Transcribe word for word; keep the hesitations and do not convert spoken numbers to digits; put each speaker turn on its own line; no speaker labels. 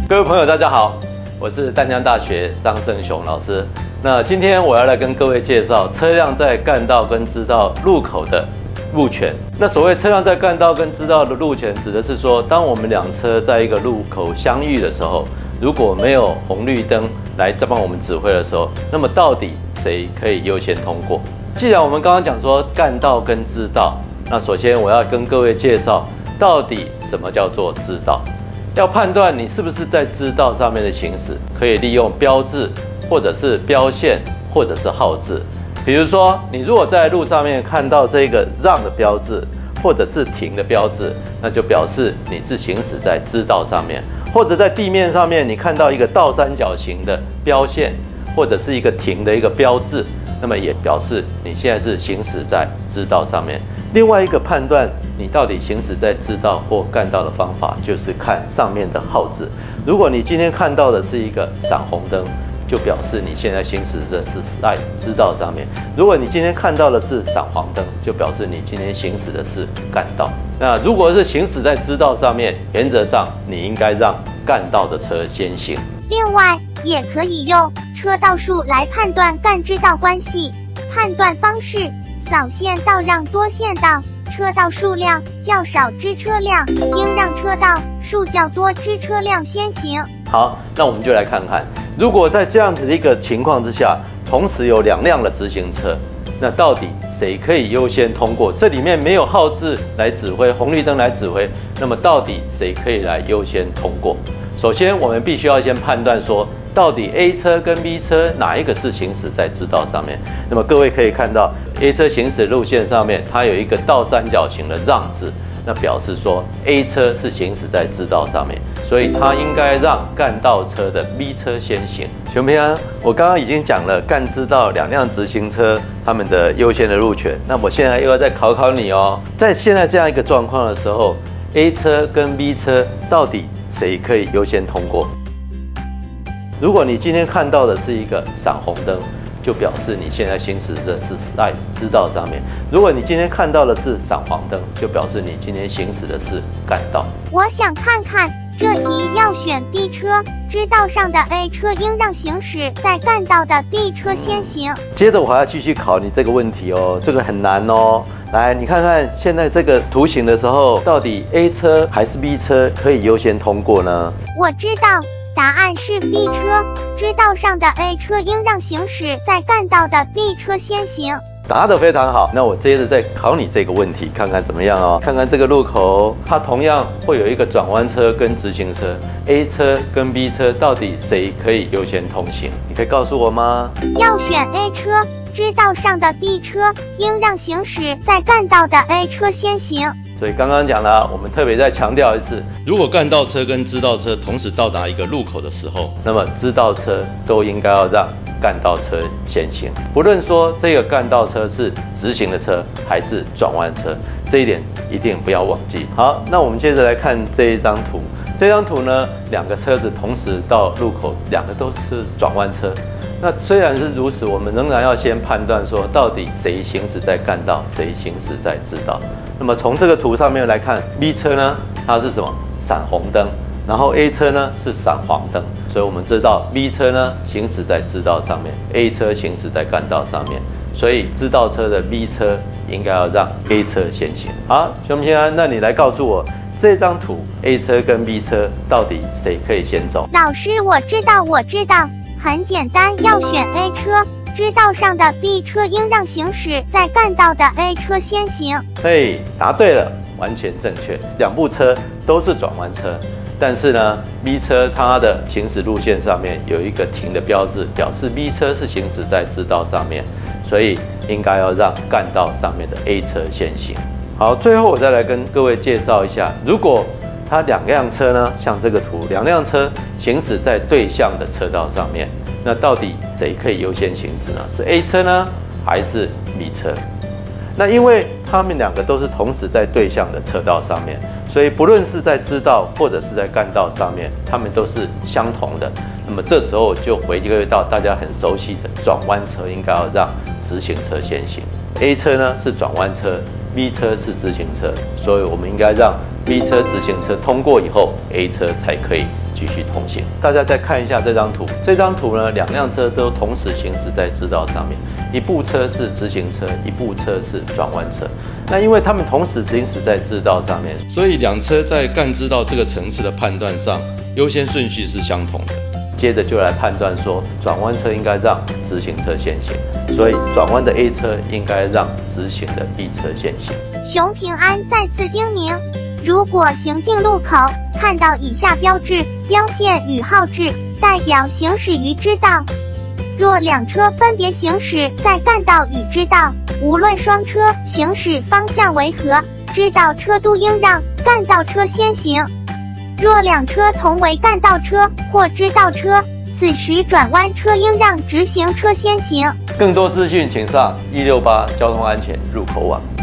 各位朋友，大家好，我是淡江大学张胜雄老师。那今天我要来跟各位介绍车辆在干道跟支道路口的路权。那所谓车辆在干道跟支道的路权，指的是说，当我们两车在一个路口相遇的时候，如果没有红绿灯来帮我们指挥的时候，那么到底谁可以优先通过？既然我们刚刚讲说干道跟支道，那首先我要跟各位介绍，到底什么叫做支道？要判断你是不是在支道上面的行驶，可以利用标志，或者是标线，或者是号志。比如说，你如果在路上面看到这个让的标志，或者是停的标志，那就表示你是行驶在支道上面。或者在地面上面，你看到一个倒三角形的标线，或者是一个停的一个标志，那么也表示你现在是行驶在支道上面。另外一个判断你到底行驶在支道或干道的方法，就是看上面的号志。如果你今天看到的是一个闪红灯，就表示你现在行驶的是在支道上面；如果你今天看到的是闪黄灯，就表示你今天行驶的是干道。那如果是行驶在支道上面，原则上你应该让干道的车先行。
另外，也可以用车道数来判断干支道关系。判断方式：扫线道让多线道，车道数量较少之车辆应让车道数较多之车辆先行。
好，那我们就来看看，如果在这样子的一个情况之下，同时有两辆的直行车，那到底谁可以优先通过？这里面没有号志来指挥，红绿灯来指挥，那么到底谁可以来优先通过？首先，我们必须要先判断说，到底 A 车跟 B 车哪一个是行驶在支道上面？那么各位可以看到 ，A 车行驶路线上面它有一个倒三角形的让字，那表示说 A 车是行驶在支道上面，所以它应该让干道车的 B 车先行。全平安，我刚刚已经讲了干支道两辆直行车他们的优先的路权，那我现在又要再考考你哦，在现在这样一个状况的时候 ，A 车跟 B 车到底谁可以优先通过？如果你今天看到的是一个闪红灯，就表示你现在行驶的是在支道上面；如果你今天看到的是闪黄灯，就表示你今天行驶的是干道。
我想看看这题要选 B 车，支道上的 A 车应让行驶在干道的 B 车先行。
接着我还要继续考你这个问题哦，这个很难哦。来，你看看现在这个图形的时候，到底 A 车还是 B 车可以优先通过呢？
我知道。答案是 B 车，支道上的 A 车应让行驶在干道的 B 车先行。
答得非常好，那我接着再考你这个问题，看看怎么样哦。看看这个路口，它同样会有一个转弯车跟直行车 ，A 车跟 B 车到底谁可以优先通行？你可以告诉我吗？
要选 A 车，支道上的 B 车应让行驶在干道的 A 车先行。
所以刚刚讲了，我们特别再强调一次，如果干道车跟支道车同时到达一个路口的时候，那么支道车都应该要让干道车先行，不论说这个干道车是直行的车还是转弯车，这一点一定不要忘记。好，那我们接着来看这一张图。这张图呢，两个车子同时到路口，两个都是转弯车。那虽然是如此，我们仍然要先判断说，到底谁行驶在干道，谁行驶在支道。那么从这个图上面来看 ，B 车呢，它是什么？闪红灯，然后 A 车呢是闪黄灯，所以我们知道 B 车呢行驶在支道上面 ，A 车行驶在干道上面，所以支道车的 B 车应该要让 A 车先行。好，熊平安，那你来告诉我，这张图 A 车跟 B 车到底谁可以先走？
老师，我知道，我知道，很简单，要选 A 车。支道上的 B 车应让行驶在干道的 A 车先行。
嘿，答对了，完全正确。两部车都是转弯车，但是呢 ，B 车它的行驶路线上面有一个停的标志，表示 B 车是行驶在支道上面，所以应该要让干道上面的 A 车先行。好，最后我再来跟各位介绍一下，如果它两辆车呢，像这个图，两辆车行驶在对向的车道上面。那到底谁可以优先行驶呢？是 A 车呢，还是 B 车？那因为他们两个都是同时在对向的车道上面，所以不论是在支道或者是在干道上面，他们都是相同的。那么这时候就回归到大家很熟悉的转弯车应该要让直行车先行。A 车呢是转弯车 ，B 车是直行车，所以我们应该让 B 车直行车通过以后 ，A 车才可以继续通行。大家再看一下这张图，这张图呢，两辆车都同时行驶在支道上面，一部车是直行车，一部车是转弯车。那因为他们同时行驶在支道上面，所以两车在干支道这个层次的判断上，优先顺序是相同的。接着就来判断说，转弯车应该让直行车先行，所以转弯的 A 车应该让直行的 B 车先行。
熊平安再次叮咛，如果行进路口看到以下标志、标线与号志，代表行驶于支道。若两车分别行驶在干道与支道，无论双车行驶方向为何，支道车都应让干道车先行。若两车同为干道车或支道车，此时转弯车应让直行车先行。
更多资讯请上一六八交通安全入口网。